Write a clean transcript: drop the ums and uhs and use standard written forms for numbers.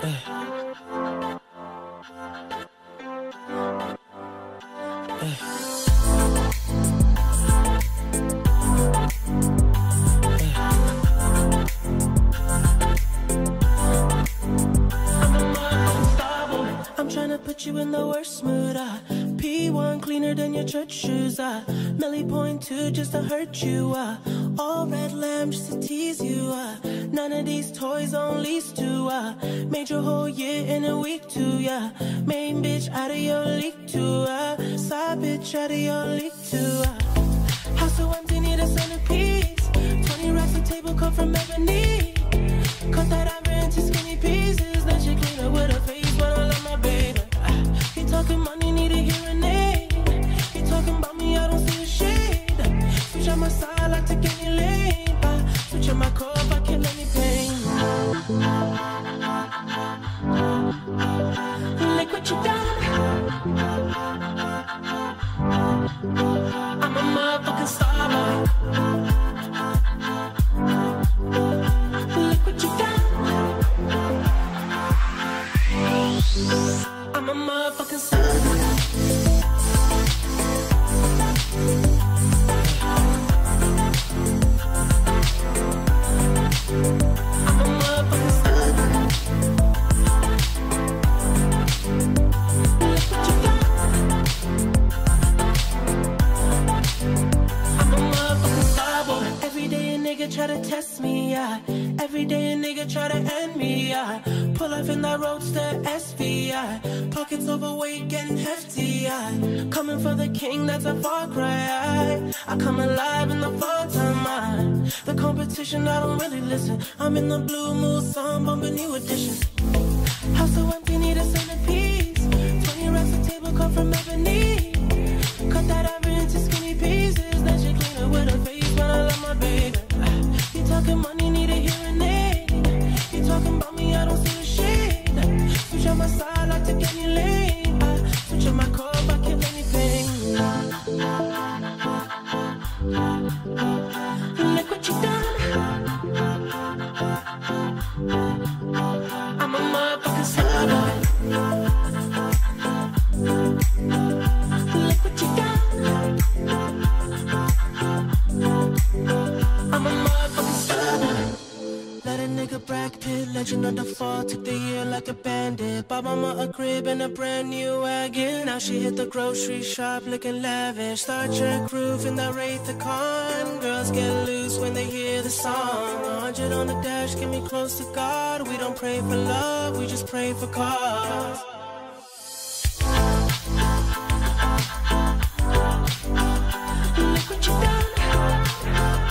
I'm tryna put you in the worst mood. P1 cleaner than your church shoes. Millie point 2 just to hurt you. All red lamb just to tease you. None of these toys on lease to. Made your whole year in a week too. Main bitch out of your league too. Side bitch out of your league too. House so empty, need a centerpiece. 20 racks of table come from ebony. Cut that ever into skinny pieces. Then she clean up with her face, but I love my baby. He talking money, need a hearing aid. He talking about me, I don't see a shade. Switch on my side, like to get any lane. Switch on my core, if I kill any pain. Look what you done. I'm a motherfucking star boy. Look what you done. I'm a motherfucking star boy. I'm a motherfucking star boy. Look what you done. I'm a motherfucking star boy. Every day a nigga try to test me, yeah. Every day a nigga try to end me, yeah. Pull up in that roadster SVI. Pockets overweight, getting hefty, yeah. Coming for the king, that's a far cry. I come alive in the fall time, the competition, I don't really listen. I'm in the blue mood, song bumping new edition. House so empty, need a centerpiece. 20 racks of table come from ebony. Cut that ever into skinny pieces. Then she clean it with her face, but I love my baby. He talking money, need a hearing aid. He talking about me, I don't see a shade. Switch on my side, like to get any lane. Switch on my core, if I kill anything. Look what you done. I'm a motherfucking star boy. Look what you done. I'm a motherfucking star boy. Let a nigga Brad Pitt, legend of the fall. Took the year like a bandit. Bought mama a crib and a brand new wagon. Now she hit the grocery shop looking lavish. Star Trek roof in the Wraith the Con. Girls get loose when they hear the song. 100 on the dash, get me close to God. We don't pray for love, we just pray for cause. Look what you done.